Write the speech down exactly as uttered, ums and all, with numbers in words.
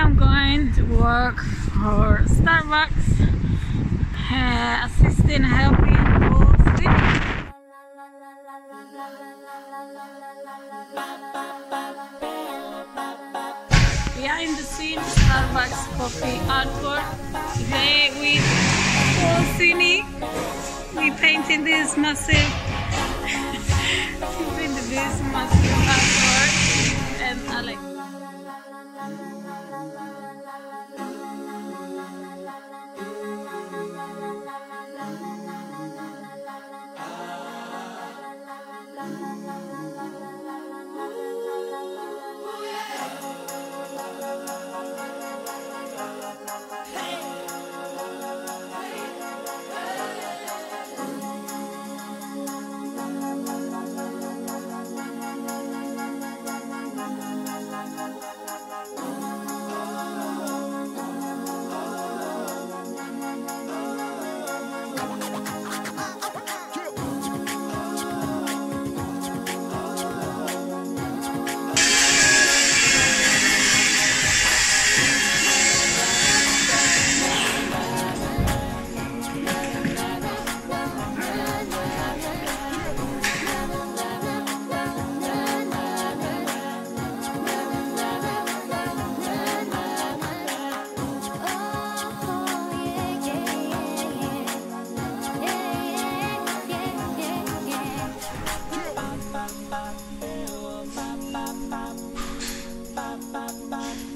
am going to work for Starbucks, uh, assisting, helping for sleep. Behind the scenes, Starbucks coffee artwork. Today with sweeney, we painted this massive, we painted this massive artwork, and I like. Bye.